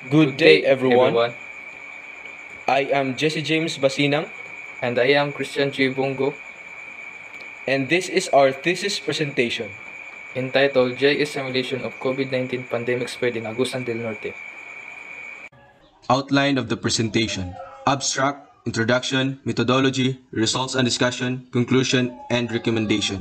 Good day, everyone. everyone. I am Jesse James Basinang, And I am Christian Chibungo, and this is our thesis presentation. entitled JS Simulation of COVID-19 Pandemic Spread in Agusan del Norte. Outline of the presentation: abstract, introduction, methodology, results and discussion, conclusion, and recommendation.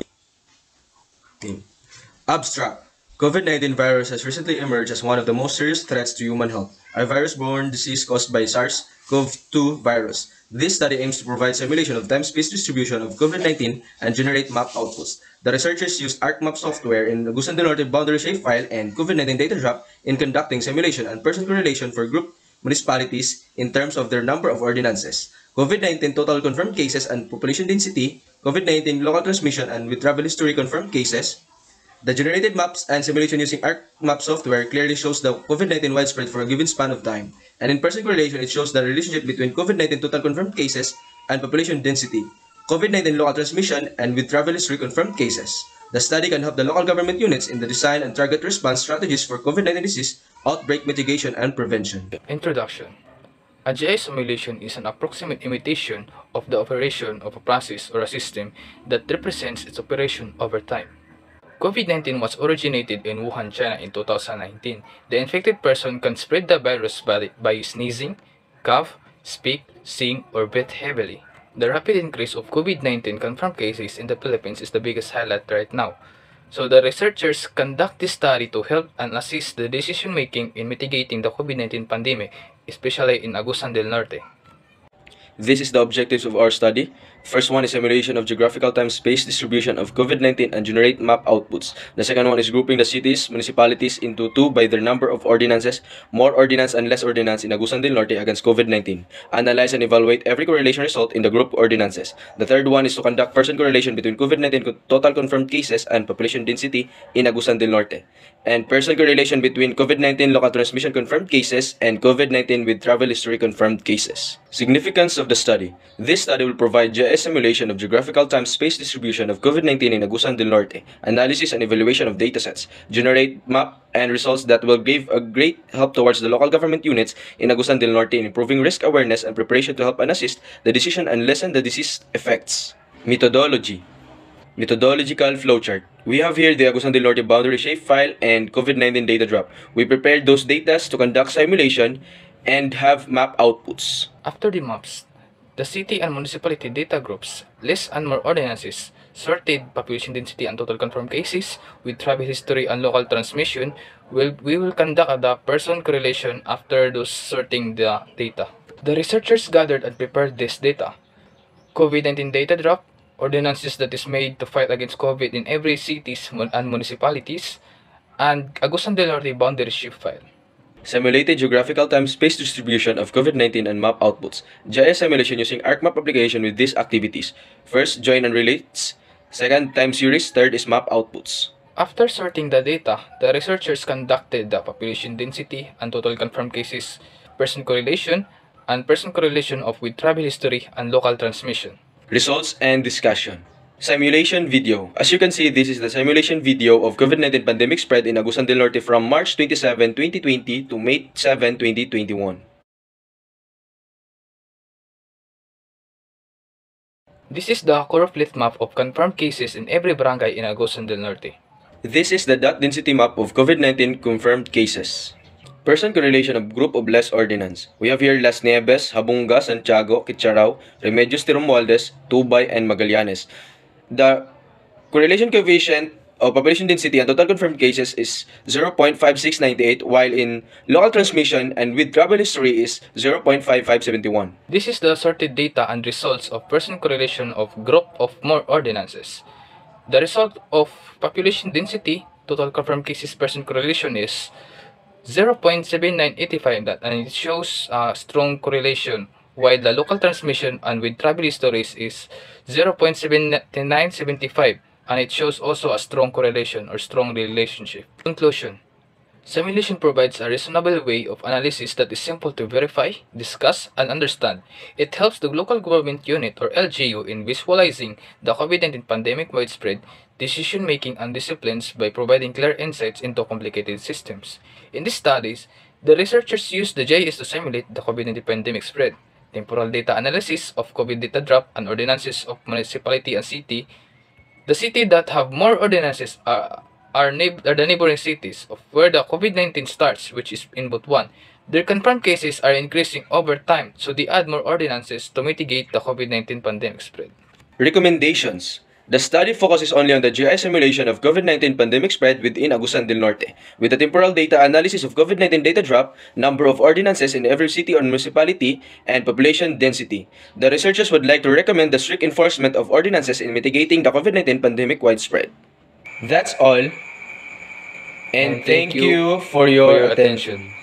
Abstract. COVID-19 virus has recently emerged as one of the most serious threats to human health, a virus-borne disease caused by SARS-CoV-2 virus. This study aims to provide simulation of time-space distribution of COVID-19 and generate map outputs. The researchers used ArcMap software in Agusan del Norte boundary shapefile and COVID-19 data drop in conducting simulation and person correlation for group municipalities in terms of their number of ordinances, COVID-19 total confirmed cases and population density, COVID-19 local transmission and with travel history confirmed cases. The generated maps and simulation using ArcMap software clearly shows the COVID-19 widespread for a given span of time, and in person correlation it shows the relationship between COVID-19 total confirmed cases and population density, COVID-19 local transmission, and with travel history confirmed cases. The study can help the local government units in the design and target response strategies for COVID-19 disease outbreak mitigation and prevention. Introduction. A GI simulation is an approximate imitation of the operation of a process or a system that represents its operation over time. COVID-19 was originated in Wuhan, China in 2019. The infected person can spread the virus by sneezing, cough, speak, sing, or breathe heavily. The rapid increase of COVID-19 confirmed cases in the Philippines is the biggest highlight right now. So the researchers conduct this study to help and assist the decision-making in mitigating the COVID-19 pandemic, especially in Agusan del Norte. This is the objectives of our study. First one is simulation of geographical time-space distribution of COVID-19 and generate map outputs. The second one is grouping the cities, municipalities into two by their number of ordinances, more ordinance and less ordinance in Agusan del Norte against COVID-19. Analyze and evaluate every correlation result in the group ordinances. The third one is to conduct person correlation between COVID-19 total confirmed cases and population density in Agusan del Norte, and person correlation between COVID-19 local transmission confirmed cases and COVID-19 with travel history confirmed cases. Significance of the study. This study will provide GIS simulation of geographical time-space distribution of COVID-19 in Agusan del Norte, analysis and evaluation of datasets, generate map and results that will give a great help towards the local government units in Agusan del Norte in improving risk awareness and preparation to help and assist the decision and lessen the disease effects. Methodology. Methodological flowchart. We have here the Agusan del Norte boundary shapefile and COVID-19 data drop. We prepared those data to conduct simulation and have map outputs. After the maps, the city and municipality data groups, less and more ordinances, sorted population density and total confirmed cases with travel history and local transmission, we will conduct the person correlation after those sorting the data. The researchers gathered and prepared this data. COVID-19 data drop, ordinances that is made to fight against COVID in every cities and municipalities, and Agusan del Norte boundary shapefile. Simulated geographical time-space distribution of COVID-19 and map outputs. GIS simulation using ArcMap application with these activities. First, join and relates. Second, time series. Third is map outputs. After sorting the data, the researchers conducted the population density and total confirmed cases, person correlation, and person correlation of with travel history and local transmission. Results and discussion. Simulation video. As you can see, this is the simulation video of COVID-19 pandemic spread in Agusan del Norte from March 27, 2020 to May 7, 2021. This is the correlate map of confirmed cases in every barangay in Agusan del Norte. This is the dot density map of COVID-19 confirmed cases. Person correlation of group of less ordinance. We have here Las Nieves, Habunga, Santiago, Kitcharao, Remedios Tirumoaldes, Tubay, and Magallanes. The correlation coefficient of population density and total confirmed cases is 0.5698, while in local transmission and with travel history is 0.5571. This is the sorted data and results of person correlation of group of more ordinances. The result of population density, total confirmed cases person correlation is 0.7985, and it shows a strong correlation, while the local transmission and with travel histories is 0.7975, and it shows also a strong correlation or strong relationship. Conclusion. Simulation provides a reasonable way of analysis that is simple to verify, discuss, and understand. It helps the local government unit or LGU in visualizing the COVID-19 pandemic widespread decision-making and disciplines by providing clear insights into complicated systems. In these studies, The researchers used the GIS to simulate the COVID-19 pandemic spread, temporal data analysis of COVID data drop, and ordinances of municipality and city. The city that have more ordinances are the neighboring cities of where the COVID-19 starts, which is in Butuan. Their confirmed cases are increasing over time, so they add more ordinances to mitigate the COVID-19 pandemic spread. Recommendations. The study focuses only on the GIS simulation of COVID-19 pandemic spread within Agusan del Norte, with the temporal data analysis of COVID-19 data drop, number of ordinances in every city or municipality, and population density. The researchers would like to recommend the strict enforcement of ordinances in mitigating the COVID-19 pandemic widespread. That's all, and thank you for your attention.